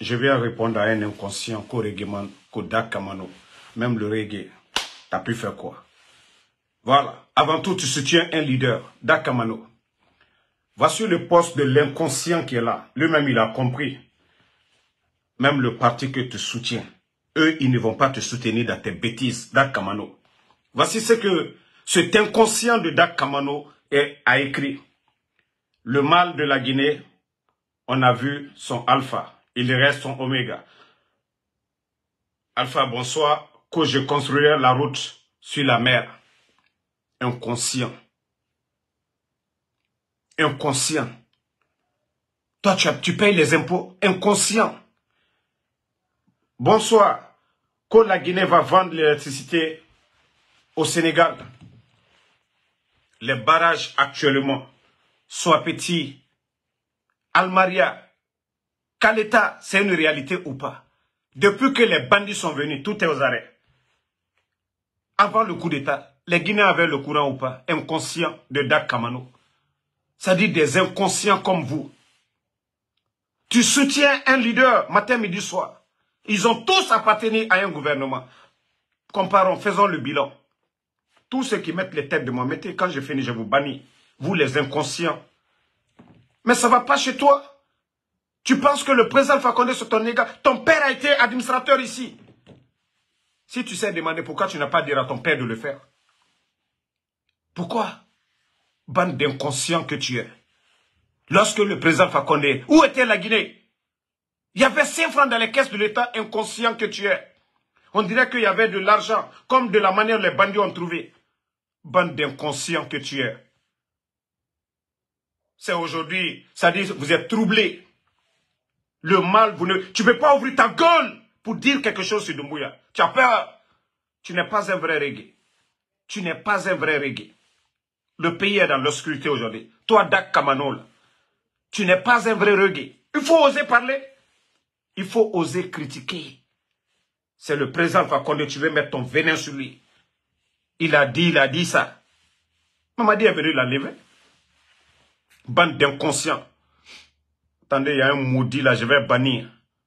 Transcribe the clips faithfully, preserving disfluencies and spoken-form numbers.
Je vais répondre à un inconscient qu'au reggae, qu'au Dak Kamano, même le reggae, t'as pu faire quoi? Voilà. Avant tout, tu soutiens un leader, Dak Kamano. Voici le poste de l'inconscient qui est là. Lui-même, il a compris. Même le parti que tu soutiens, eux, ils ne vont pas te soutenir dans tes bêtises, Dak Kamano. Voici ce que cet inconscient de Dak Kamano a écrit. Le mal de la Guinée, on a vu son alpha. Il reste son oméga. Alpha, bonsoir. Que je construirai la route sur la mer. Inconscient. Inconscient. Toi, tu, tu payes les impôts. Inconscient. Bonsoir. Que la Guinée va vendre l'électricité au Sénégal. Les barrages actuellement, soit petits, Almaria, Caleta, c'est une réalité ou pas? Depuis que les bandits sont venus, tout est aux arrêts. Avant le coup d'État, les Guinéens avaient le courant ou pas? Inconscients de Dak Kamano. C'est-à-dire des inconscients comme vous. Tu soutiens un leader matin, midi, soir. Ils ont tous appartenu à un gouvernement. Comparons, faisons le bilan. Tous ceux qui mettent les têtes de moi, mettez, quand je finis, je vous bannis. Vous les inconscients. Mais ça ne va pas chez toi. Tu penses que le président Alpha Condé c'est ton égal? Ton père a été administrateur ici. Si tu sais demander pourquoi tu n'as pas dit à ton père de le faire. Pourquoi? Bande d'inconscients que tu es. Lorsque le président Alpha Condé, où était la Guinée? Il y avait cinq francs dans les caisses de l'État, inconscient que tu es. On dirait qu'il y avait de l'argent, comme de la manière les bandits ont trouvé. Bande d'inconscients que tu es. C'est aujourd'hui, ça dit, vous êtes troublés. Le mal, vous ne... Tu ne peux pas ouvrir ta gueule pour dire quelque chose sur Doumbouya. Tu as peur. Tu n'es pas un vrai reggae. Tu n'es pas un vrai reggae. Le pays est dans l'obscurité aujourd'hui. Toi, Dak Kamano, là, tu n'es pas un vrai reggae. Il faut oser parler. Il faut oser critiquer. C'est le président Alpha Condé, tu veux mettre ton venin sur lui. Il a dit, il a dit ça. Mamadi est venu l'enlever. Bande d'inconscients. Attendez, il y a un maudit là, je vais bannir.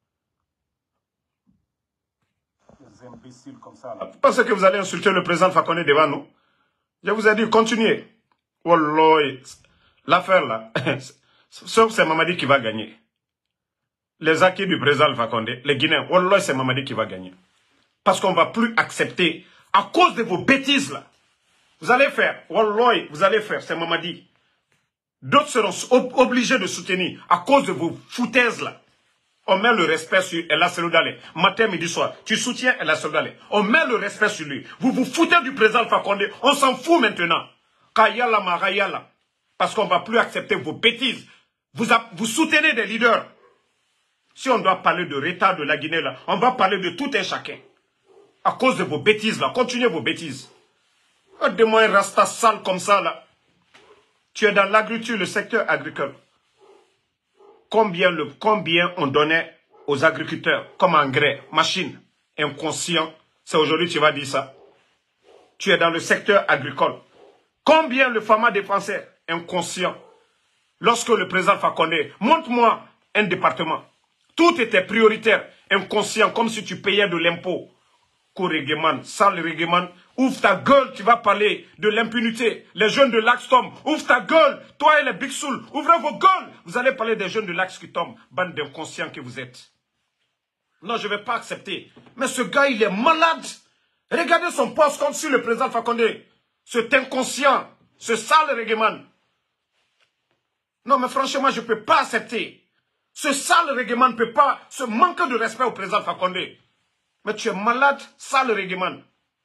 Des imbéciles comme ça là. Vous pensez que vous allez insulter le président Alpha Condé devant nous? Je vous ai dit, continuez. Wallah, l'affaire là, sauf c'est Mamadi qui va gagner. Les acquis du président Alpha Condé, les Guinéens, Wallah, c'est Mamadi qui va gagner. Parce qu'on ne va plus accepter, à cause de vos bêtises là. Vous allez faire, Wallah, vous allez faire, c'est Mamadi. D'autres seront ob obligés de soutenir à cause de vos foutaises là. On met le respect sur Ella Seloudale. Matin, midi, soir. Tu soutiens Ella Seloudale. On met le respect sur lui. Vous vous foutez du président Alpha Condé. On s'en fout maintenant. Kayala Marayala. Parce qu'on ne va plus accepter vos bêtises. Vous, vous soutenez des leaders. Si on doit parler de retard de la Guinée là, on va parler de tout un chacun. À cause de vos bêtises là. Continuez vos bêtises. Regardez-moi un rasta sale comme ça là. Tu es dans l'agriculture, le secteur agricole. Combien, le, combien on donnait aux agriculteurs comme engrais, machines, inconscients. C'est aujourd'hui que tu vas dire ça. Tu es dans le secteur agricole. Combien le F A M A dépensait, inconscient. Lorsque le président Alpha Condé, montre-moi un département. Tout était prioritaire, inconscient, comme si tu payais de l'impôt. Koregeman, sale Regeman, ouvre ta gueule, tu vas parler de l'impunité. Les jeunes de l'Axe tombent, ouvre ta gueule, toi et les Big Soul, ouvrez vos gueules. Vous allez parler des jeunes de l'Axe qui tombent, bande d'inconscients que vous êtes. Non, je ne vais pas accepter. Mais ce gars, il est malade. Regardez son poste comme si le président Alpha Condé, cet inconscient, ce sale Regeman. Non, mais franchement, je ne peux pas accepter. Ce sale Regeman ne peut pas se manquer de respect au président Alpha Condé. Mais tu es malade, sale Regeman.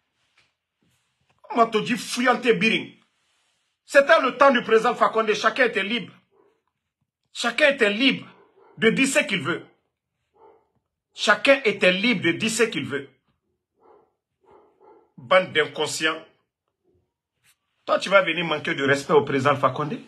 On m'a te dit fouillanté biring. C'était le temps du président Alpha Condé. Chacun était libre. Chacun était libre de dire ce qu'il veut. Chacun était libre de dire ce qu'il veut. Bande d'inconscients. Toi, tu vas venir manquer de respect au président Alpha Condé?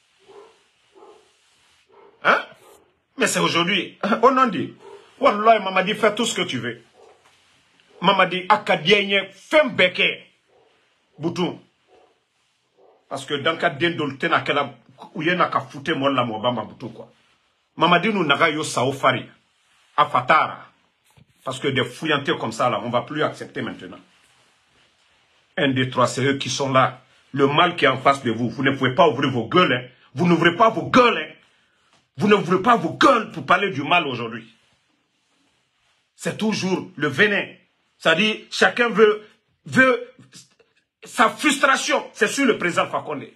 Hein? Mais c'est aujourd'hui. On en dit. Wallah, Mamadi, fais tout ce que tu veux. Mamadi, akadienye, fem beke. Boutou. Parce que dans le cas d'un dolten à quel où il y a un foute moi la mobamba boutou quoi. Mamadi nous naga yo sao fari. à Fatara. Parce que des fouillantés comme ça, là, on ne va plus accepter maintenant. Un, deux, trois, c'est eux qui sont là. Le mal qui est en face de vous, vous ne pouvez pas ouvrir vos gueules. Hein. Vous n'ouvrez pas vos gueules. Hein. Vous n'ouvrez pas vos gueules pour parler du mal aujourd'hui. C'est toujours le venin. C'est-à-dire, chacun veut, veut sa frustration. C'est sur le président Fakonde.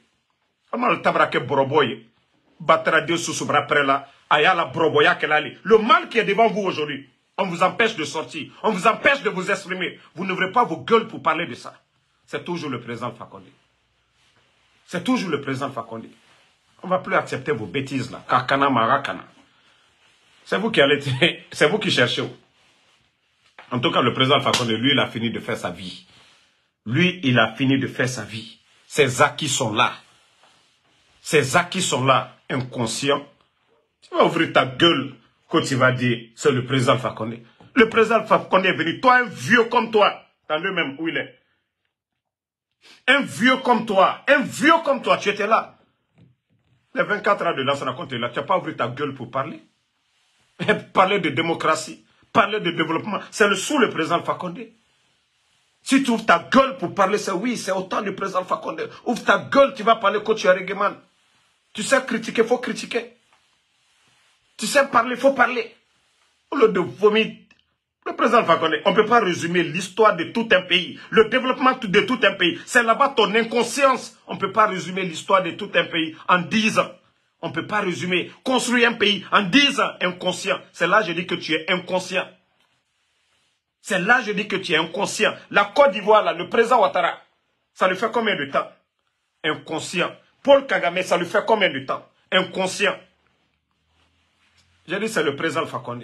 Le mal qui est devant vous aujourd'hui, on vous empêche de sortir, on vous empêche de vous exprimer. Vous n'ouvrez pas vos gueules pour parler de ça. C'est toujours le président Fakonde. C'est toujours le président Fakonde. On ne va plus accepter vos bêtises là. Kakana Marakana. C'est vous qui allez, c'est vous qui cherchez. En tout cas, le président Fakonde, lui, il a fini de faire sa vie. Lui, il a fini de faire sa vie. Ses acquis sont là. Ses acquis sont là, inconscients. Tu vas ouvrir ta gueule quand tu vas dire, c'est le président Fakonde. Le président Fakonde est venu, toi, un vieux comme toi, dans le même où il est. Un vieux comme toi, un vieux comme toi, tu étais là. Les vingt-quatre ans de Lansana Conté, là, tu n'as pas ouvert ta gueule pour parler. Parler de démocratie, parler de développement, c'est le sous le président Fakonde. Si tu ouvres ta gueule pour parler, c'est oui, c'est autant du président Fakonde. Ouvre ta gueule, tu vas parler quand tu es Regeman. Tu sais critiquer, il faut critiquer. Tu sais parler, il faut parler. Au lieu de vomir, le président Fakonde, on ne peut pas résumer l'histoire de tout un pays, le développement de tout un pays. C'est là-bas ton inconscience. On ne peut pas résumer l'histoire de tout un pays en dix ans. On ne peut pas résumer, construire un pays en dix ans inconscient. C'est là que je dis que tu es inconscient. C'est là que je dis que tu es inconscient. La Côte d'Ivoire, là, le président Ouattara, ça lui fait combien de temps? Inconscient. Paul Kagame, ça lui fait combien de temps? Inconscient. J'ai dit c'est le président Fakonde.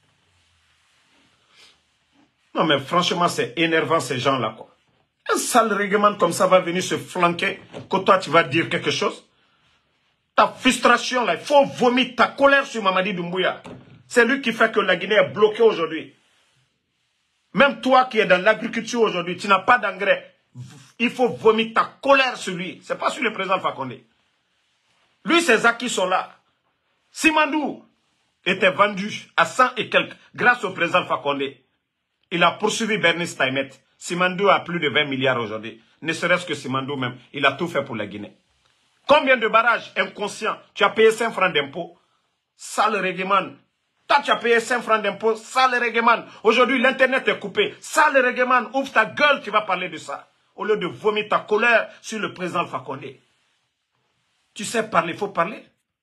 Non mais franchement c'est énervant ces gens-là quoi. Un sale règlement comme ça va venir se flanquer quand toi tu vas dire quelque chose. Ta frustration là, il faut vomir ta colère sur Mamadi Doumbouya. C'est lui qui fait que la Guinée est bloquée aujourd'hui. Même toi qui es dans l'agriculture aujourd'hui, tu n'as pas d'engrais. Il faut vomir ta colère sur lui. Ce n'est pas sur le président Fakonde. Lui, ses acquis sont là. Simandou était vendu à cent et quelques grâce au président Fakonde. Il a poursuivi Bernice Taïmet. Simandou a plus de vingt milliards aujourd'hui. Ne serait-ce que Simandou même. Il a tout fait pour la Guinée. Combien de barrages inconscients? Tu as payé cinq francs d'impôt. Sale règlement. Toi, tu as payé cinq francs d'impôt. Sale règlement. Aujourd'hui, l'internet est coupé. Sale règlement. Ouvre ta gueule, tu vas parler de ça. Au lieu de vomir ta colère sur le président Fakonde. Tu sais parler, il faut parler.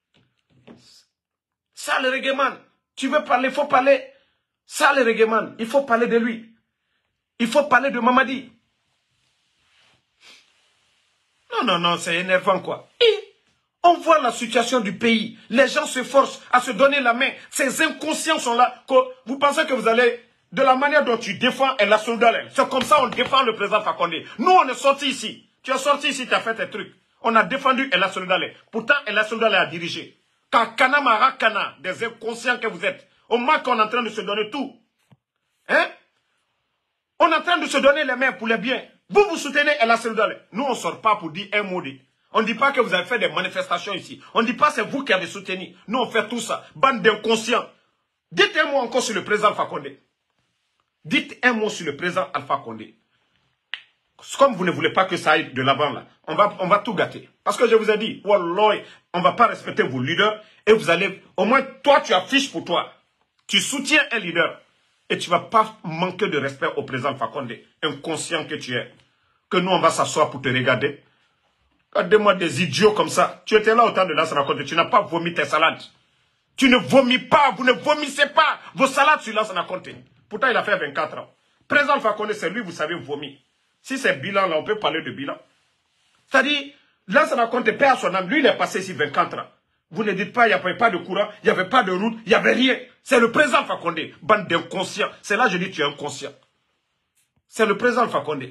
Sale règlement. Tu veux parler, il faut parler. Ça, le règlement, il faut parler de lui. Il faut parler de Mamadi. Non, non, non, c'est énervant, quoi. Et on voit la situation du pays. Les gens se forcent à se donner la main. Ces inconscients sont là. Vous pensez que vous allez, de la manière dont tu défends El Soldalé, c'est comme ça on défend le président Fakonde. Nous, on est sortis ici. Tu es sorti ici, tu as fait tes trucs. On a défendu El Soldalé. Pourtant, El Soldalé a dirigé. Kakana Marakana, des inconscients que vous êtes. Au moins qu'on est en train de se donner tout. Hein? On est en train de se donner les mains pour les biens. Vous, vous soutenez El Soldalé. Nous, on ne sort pas pour dire un mot. De... On ne dit pas que vous avez fait des manifestations ici. On ne dit pas que c'est vous qui avez soutenu. Nous, on fait tout ça. Bande d'inconscients. Dites un mot encore sur le président Fakonde. Dites un mot sur le président Alpha Condé. Comme vous ne voulez pas que ça aille de l'avant là, on va, on va tout gâter. Parce que je vous ai dit, wallah, on ne va pas respecter vos leaders. Et vous allez, au moins toi tu affiches pour toi. Tu soutiens un leader. Et tu ne vas pas manquer de respect au président Fakonde. Inconscient que tu es. Que nous on va s'asseoir pour te regarder. Regardez-moi des idiots comme ça. Tu étais là au temps de Lansana Conté. Tu n'as pas vomi tes salades. Tu ne vomis pas. Vous ne vomissez pas vos salades sur Lansana Conté. Pourtant il a fait vingt-quatre ans. Président Fakonde, c'est lui, vous savez, vomir. Si c'est bilan, là, on peut parler de bilan. C'est-à-dire, Lansana Conté, paix à son âme, lui, il est passé ici vingt-quatre ans. Vous ne dites pas, il n'y avait pas de courant, il n'y avait pas de route, il n'y avait rien. C'est le président Fakonde, bande d'inconscients. C'est là que je dis, tu es inconscient. C'est le président Fakonde.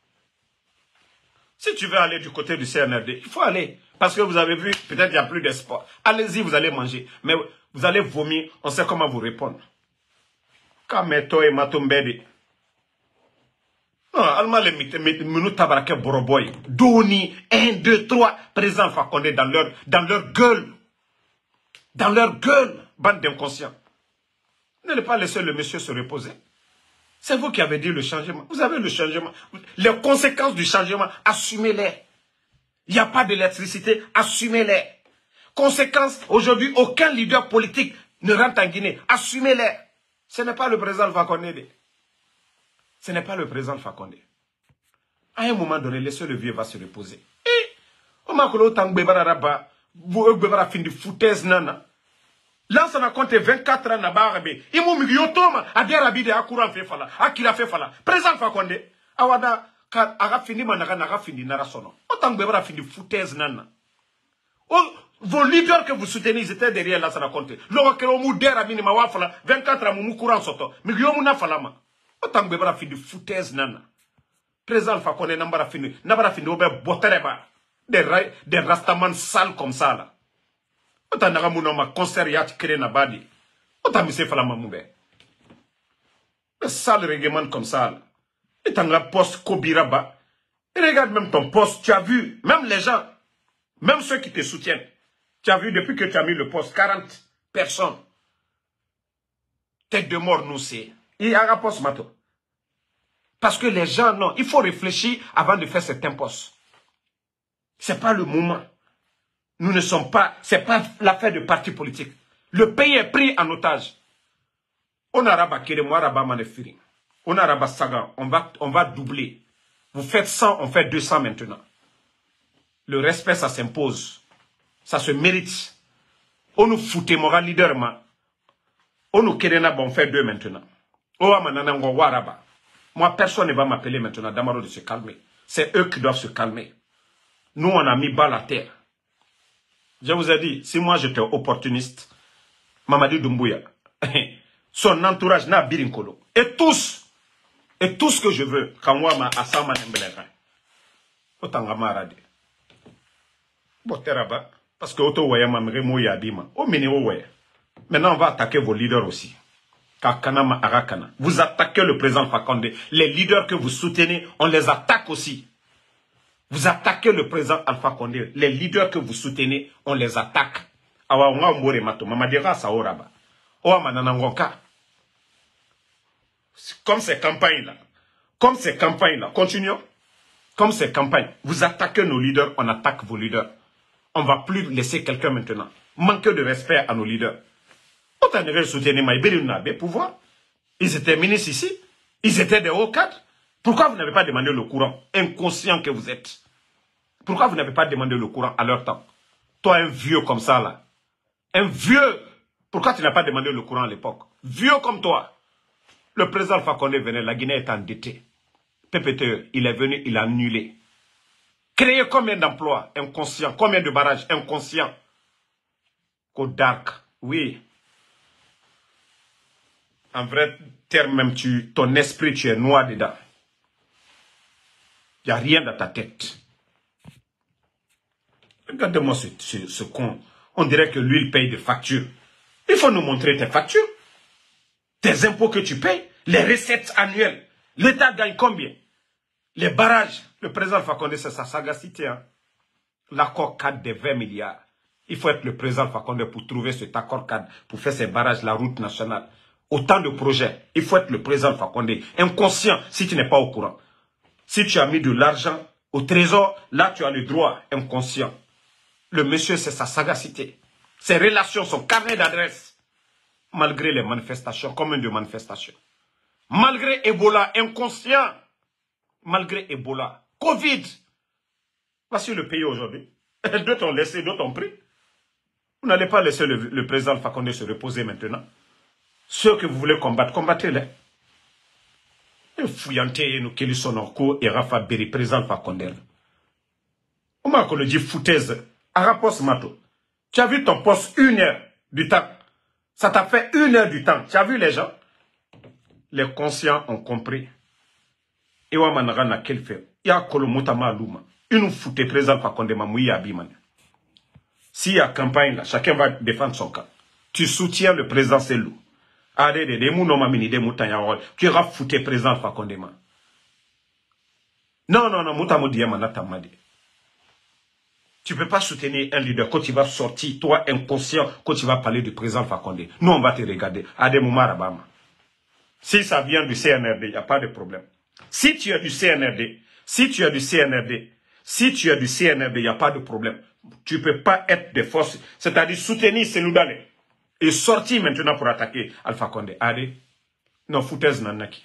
Si tu veux aller du côté du C N R D, il faut aller. Parce que vous avez vu, peut-être il n'y a plus d'espoir. Allez-y, vous allez manger. Mais vous allez vomir, on sait comment vous répondre. Kameto et Matombede. Non, Allemand les minutes tabarake boroboy. Doni, un, deux, trois, président Fakonde dans leur, dans leur gueule. Dans leur gueule, bande d'inconscients. N'allez pas laisser le monsieur se reposer. C'est vous qui avez dit le changement. Vous avez le changement. Les conséquences du changement, assumez-les. Il n'y a pas d'électricité, assumez-les. Conséquences, aujourd'hui, aucun leader politique ne rentre en Guinée. Assumez-les. Ce n'est pas le président Fakonde. Ce n'est pas le président Fakonde. À un moment donné, laissez le vieux va se reposer. Et, on m'a dit, autant que vous avez fait de foutaise, nana. Là, ça a compté vingt-quatre ans, Nabarabé. Il m'a dit, Yotoma, a dit Rabi de Akouran fait fala, Akira fait fala. Président Fakonde, Awada, a fini, n'a fini, n'a sono. Autant que vous avez fait de foutaise, nana. Vos leaders que vous soutenez, ils étaient derrière là, ça a compté. L'on que l'on m'a dit Rabi de Mawafala, vingt-quatre ans, mon courant soto. Mais Guillaume n'a falama. Autant que vous avez fait de foutaise, nana. Président Fakonde, n'a fini, n'a fini, au botereba. Des, des rastaman sales comme ça, là. Autant n'a pas ma concert yat créé na badi. Autant mi se fala mamoube. Le sale règlement comme ça, là. Et t'as un poste Kobiraba. Et regarde même ton poste, tu as vu, même les gens, même ceux qui te soutiennent, tu as vu depuis que tu as mis le poste, quarante personnes. Tête de mort, nous c'est. Il y a un poste, mato. Parce que les gens, non, il faut réfléchir avant de faire certains postes. C'est pas le moment. Nous ne sommes pas, c'est pas l'affaire de parti politique. Le pays est pris en otage. On a rabat kere moi rabat manefiri. On a rabat saga, on va, on va doubler. Vous faites cent, on fait deux cents maintenant. Le respect, ça s'impose. Ça se mérite. On nous foutait moral leader, ma. On nous kerena, on fait deux maintenant. Oh, manana, on va rabat. Moi, personne ne va m'appeler maintenant, Damaro de se calmer. C'est eux qui doivent se calmer. Nous, on a mis bas la terre. Je vous ai dit, si moi j'étais opportuniste, Mamadi Doumbouya, son entourage n'a birinkolo. Et tous, et tout ce que je veux, quand moi, ma asama n'embelera. Autant que ma rade. Bon, teraba, parce que auto waya ma mremo yabima. Au minimum, waya. Maintenant, on va attaquer vos leaders aussi. Kakanama Arakana. Vous attaquez le président Fakonde. Les leaders que vous soutenez, on les attaque aussi. Vous attaquez le président Alpha Condé. Les leaders que vous soutenez, on les attaque. Awa nga mbore mato. Mamadira saoraba. Owa mananangonka. Comme ces campagnes-là. Comme ces campagnes-là. Continuons. Comme ces campagnes. Vous attaquez nos leaders, on attaque vos leaders. On ne va plus laisser quelqu'un maintenant. Manquez de respect à nos leaders. Autant de soutenir Maïbéri Nabe pouvoir. Ils étaient ministres ici. Ils étaient des hauts cadres. Pourquoi vous n'avez pas demandé le courant, inconscient que vous êtes? Pourquoi vous n'avez pas demandé le courant à leur temps? Toi, un vieux comme ça, là. Un vieux. Pourquoi tu n'as pas demandé le courant à l'époque? Vieux comme toi. Le président Fakonde venait, la Guinée est endettée. P P T E, il est venu, il a annulé. Créer combien d'emplois inconscients? Combien de barrages inconscients? Kodark, oui. En vrai terme, même, tu, ton esprit, tu es noir dedans. Il n'y a rien dans ta tête. Regardez-moi ce, ce, ce con. On dirait que lui, il paye des factures. Il faut nous montrer tes factures. Tes impôts que tu payes. Les recettes annuelles. L'État gagne combien? Les barrages. Le président Fakonde, c'est sa sagacité. Hein? L'accord cadre des vingt milliards. Il faut être le président Fakonde pour trouver cet accord cadre. Pour faire ces barrages, la route nationale. Autant de projets. Il faut être le président Fakonde. Inconscient si tu n'es pas au courant. Si tu as mis de l'argent au trésor, là tu as le droit inconscient. Le monsieur, c'est sa sagacité. Ses relations, son carnet d'adresse. Malgré les manifestations, combien de manifestations? Malgré Ebola, inconscient. Malgré Ebola, Covid. Voici le pays aujourd'hui. D'autres ont laissé, d'autres ont pris. Vous n'allez pas laisser le, le président Fakonde se reposer maintenant. Ceux que vous voulez combattre, combattez-les. Fouillante nous qui sont en cours et Rafa Beri président Fakonde. On m'a qu'on dit foutaise. Arapos Mato. Tu as vu ton poste une heure du temps. Ça t'a fait une heure du temps. Tu as vu les gens? Les conscients ont compris. Et on m'a n'a qu'elle fait. Il y a Kolomotama Luma. Il nous foutait président Fakonde Mamouya Abiman. S'il y a campagne là, chacun va défendre son camp. Tu soutiens le président Selou. Tu iras foutre président Fakonde. Non, non, non, Moutamou Diama n'a tamadi. Tu ne peux pas soutenir un leader quand tu vas sortir, toi inconscient, quand tu vas parler du président Alpha Condé. Nous, on va te regarder. À des moments, Rabama. Si ça vient du C N R D, il n'y a pas de problème. Si tu as du C N R D, si tu as du C N R D, si tu as du C N R D, il n'y a pas de problème. Tu ne peux pas être des forces, c'est-à-dire soutenir Seloudane et sortir maintenant pour attaquer Alpha Condé. Allez, non, foutaise nanaki.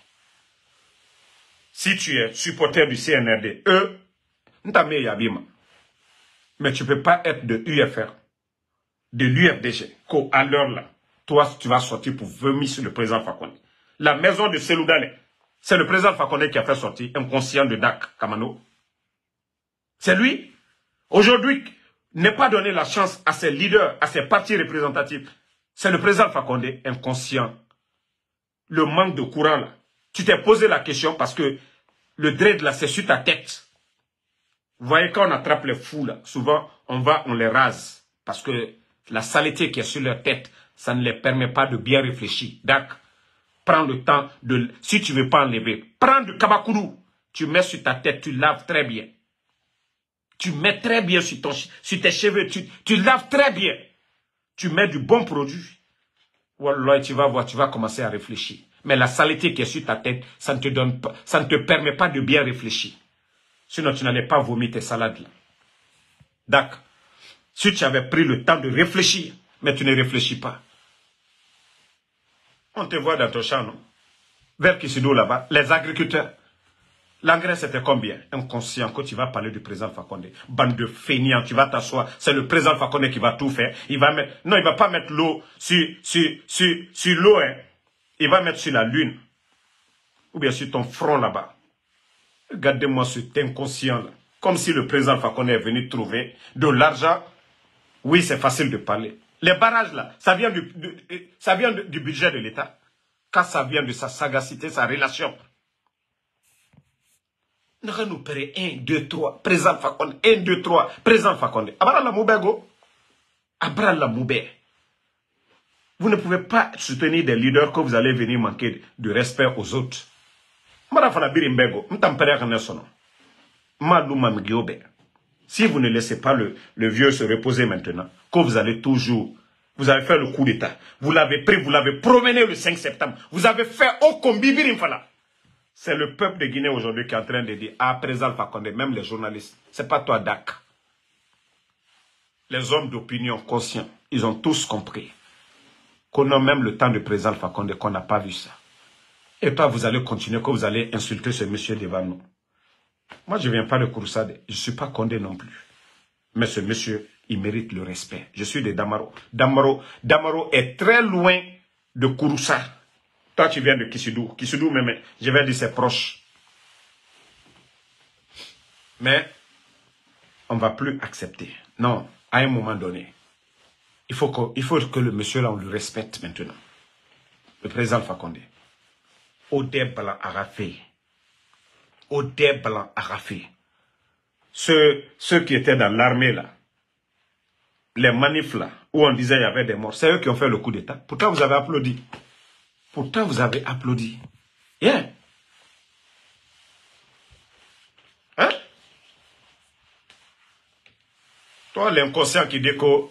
Si tu es supporter du C N R D, eux, n'tamé yabima. Mais tu ne peux pas être de U F R, de l'U F D G, qu'à l'heure là, toi, tu vas sortir pour vomir sur le président Alpha Condé. La maison de Seloudane, c'est le président Alpha Condé qui a fait sortir inconscient de Dak Kamano. C'est lui. Aujourd'hui, ne pas donner la chance à ses leaders, à ses partis représentatifs. C'est le président Alpha Condé inconscient. Le manque de courant là. Tu t'es posé la question parce que le dread là, c'est sur ta tête. Vous voyez, quand on attrape les fous là, souvent, on va, on les rase. Parce que la saleté qui est sur leur tête, ça ne les permet pas de bien réfléchir. Donc, prends le temps de, si tu ne veux pas enlever, prends du kabakourou, tu mets sur ta tête, tu laves très bien. Tu mets très bien sur, ton, sur tes cheveux, tu, tu laves très bien. Tu mets du bon produit. Wallah, tu vas voir, tu vas commencer à réfléchir. Mais la saleté qui est sur ta tête, ça ne te donne pas, ça ne te permet pas de bien réfléchir. Sinon, tu n'allais pas vomir tes salades là. D'accord. Si tu avais pris le temps de réfléchir, mais tu ne réfléchis pas. On te voit dans ton champ, non? Vers Kissido là-bas, les agriculteurs. L'engrais, c'était combien? Inconscient, quand tu vas parler du président Alpha Condé. Bande de feignants, tu vas t'asseoir. C'est le président Alpha Condé qui va tout faire. Il va mettre, non, il ne va pas mettre l'eau sur, sur, sur, sur l'eau, hein. Il va mettre sur la lune. Ou bien sur ton front là-bas. Regardez-moi cet inconscient là. Comme si le président Alpha Condé est venu trouver de l'argent. Oui, c'est facile de parler. Les barrages là, ça vient du, du, ça vient du budget de l'État. Quand ça vient de sa sagacité, sa relation. Nous allons payer un, deux, trois, président Alpha Condé, un, deux, trois, président Alpha Condé. Abra la moubego. Abra la moubé. Vous ne pouvez pas soutenir des leaders que vous allez venir manquer de respect aux autres. Si vous ne laissez pas le, le vieux se reposer maintenant, que vous allez toujours, vous avez fait le coup d'État, vous l'avez pris, vous l'avez promené le cinq septembre, vous avez fait au combibirim fala. C'est le peuple de Guinée aujourd'hui qui est en train de dire, ah, président Alpha Condé, même les journalistes, c'est pas toi, Dak. Les hommes d'opinion conscients, ils ont tous compris qu'on a même le temps de président Alpha Condé, qu'on n'a pas vu ça. Et pas vous allez continuer, que vous allez insulter ce monsieur devant nous. Moi, je ne viens pas de Kouroussade, je ne suis pas Condé non plus. Mais ce monsieur, il mérite le respect. Je suis de Damaro. Damaro, Damaro est très loin de Kouroussa. Toi, tu viens de Kissidou. Kissidou, même, je vais dire ses proches. Mais, on ne va plus accepter. Non, à un moment donné, il faut que, il faut que le monsieur là, on le respecte maintenant. Le président Alpha Condé. Odé Blanc Arafé. Odé Blanc Arafé. Ceux, ceux qui étaient dans l'armée là, les manifs là, où on disait qu'il y avait des morts, c'est eux qui ont fait le coup d'État. Pourtant, vous avez applaudi. Pourtant, vous avez applaudi. Yeah. Hein? Toi, l'inconscient qui dit qu'on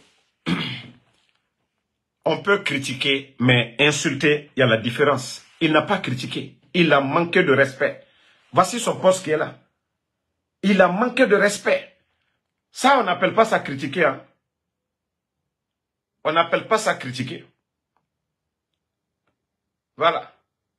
peut critiquer, mais insulter, il y a la différence. Il n'a pas critiqué. Il a manqué de respect. Voici son poste qui est là. Il a manqué de respect. Ça, on n'appelle pas ça critiquer. Hein? On n'appelle pas ça critiquer. Voilà.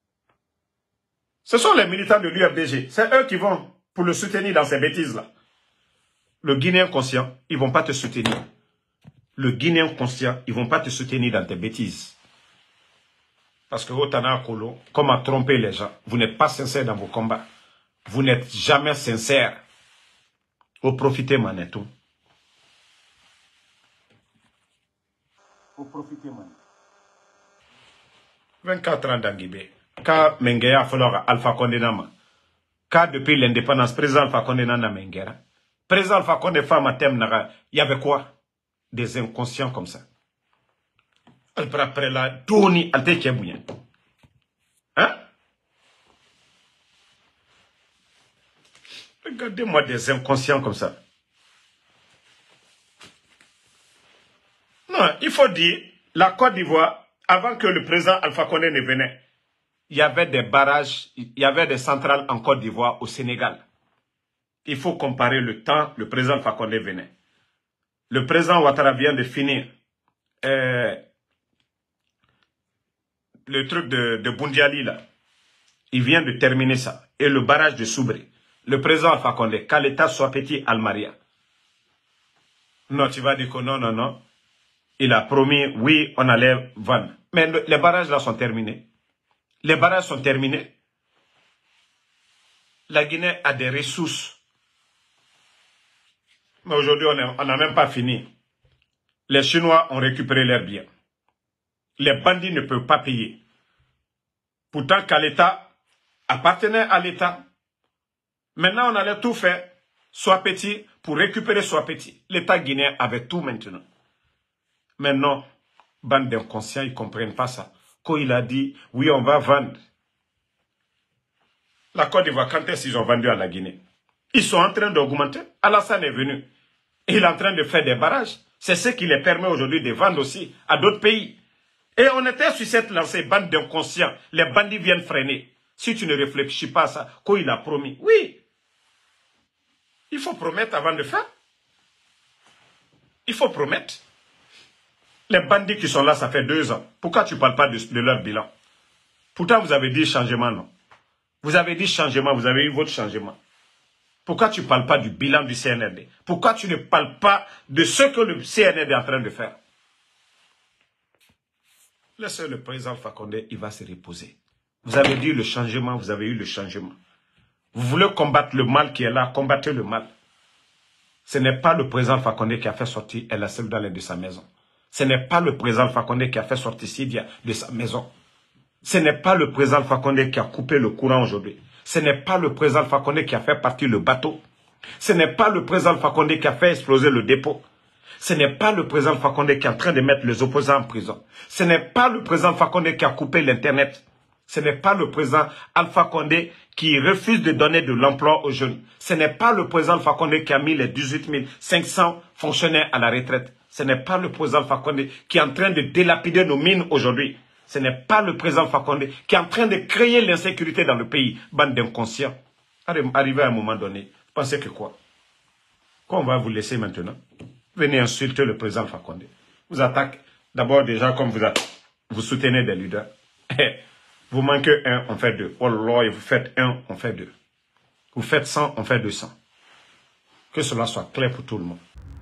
Ce sont les militants de l'U F D G. C'est eux qui vont pour le soutenir dans ces bêtises-là. Le Guinéen conscient, ils ne vont pas te soutenir. Le Guinéen conscient, ils ne vont pas te soutenir dans tes bêtises. Parce que Otana Kolo, comme à tromper les gens, vous n'êtes pas sincère dans vos combats. Vous n'êtes jamais sincère. Vous profitez, Manetou. Vous profitez, Manetou. vingt-quatre ans d'Anguibé. Quand Menguera a fallu Alpha Condé Nama. Quand depuis l'indépendance, président Alpha Condé Nama Menguera. Président Alpha Condé femme à thème Naga. Il y avait quoi? Des inconscients comme ça. Après la Tony Alte Kebouyen. Hein? Regardez-moi des inconscients comme ça. Maintenant, il faut dire, la Côte d'Ivoire, avant que le président Alpha Condé ne venait, il y avait des barrages, il y avait des centrales en Côte d'Ivoire, au Sénégal. Il faut comparer le temps, le président Alpha Condé venait. Le président Ouattara vient de finir euh, le truc de, de Boundiali, là. Il vient de terminer ça. Et le barrage de Soubré. Le président Alpha Condé, qu'à l'État soit petit, Almaria. Non, tu vas dire que non, non, non. Il a promis, oui, on allait vendre. Mais le, les barrages là sont terminés. Les barrages sont terminés. La Guinée a des ressources. Mais aujourd'hui, on n'a même pas fini. Les Chinois ont récupéré leurs biens. Les bandits ne peuvent pas payer. Pourtant, qu'à l'État appartenait à l'État. Maintenant, on allait tout faire, soit petit, pour récupérer soit petit. L'État guinéen avait tout maintenant. Mais non, bande d'inconscients, ils ne comprennent pas ça. Quand il a dit, oui, on va vendre. La Côte d'Ivoire, quand est-ce qu'ils ont vendu à la Guinée? Ils sont en train d'augmenter. Alassane est venu. Il est en train de faire des barrages. C'est ce qui les permet aujourd'hui de vendre aussi à d'autres pays. Et on était sur cette lancée, bande d'inconscients. Les bandits viennent freiner. Si tu ne réfléchis pas à ça, quand il a promis, oui. Il faut promettre avant de faire. Il faut promettre. Les bandits qui sont là, ça fait deux ans. Pourquoi tu ne parles pas de, de leur bilan? Pourtant, vous avez dit changement, non? Vous avez dit changement, vous avez eu votre changement. Pourquoi tu ne parles pas du bilan du C N R D? Pourquoi tu ne parles pas de ce que le C N R D est en train de faire? Laissez le président Alpha Condé, il va se reposer. Vous avez dit le changement, vous avez eu le changement. Vous voulez combattre le mal qui est là, combattez le mal. Ce n'est pas le président Alpha Condé qui a fait sortir El Assel de sa maison. Ce n'est pas le président Alpha Condé qui a fait sortir Sidia de sa maison. Ce n'est pas le président Alpha Condé qui a coupé le courant aujourd'hui. Ce n'est pas le président Alpha Condé qui a fait partir le bateau. Ce n'est pas le président Alpha Condé qui a fait exploser le dépôt. Ce n'est pas le président Alpha Condé qui est en train de mettre les opposants en prison. Ce n'est pas le président Alpha Condé qui a coupé l'Internet. Ce n'est pas le président Alpha Condé qui refuse de donner de l'emploi aux jeunes. Ce n'est pas le président Alpha Condé qui a mis les dix-huit mille cinq cents fonctionnaires à la retraite. Ce n'est pas le président Alpha Condé qui est en train de délapider nos mines aujourd'hui. Ce n'est pas le président Alpha Condé qui est en train de créer l'insécurité dans le pays. Bande d'inconscients. Arrivé à un moment donné, vous pensez que quoi? Quoi on va vous laisser maintenant? Venez insulter le président Alpha Condé. Vous attaquez d'abord déjà comme vous, vous soutenez des leaders. Vous manquez un, on fait deux. Oh là, vous faites un, on fait deux. Vous faites cent, on fait deux cents. Que cela soit clair pour tout le monde.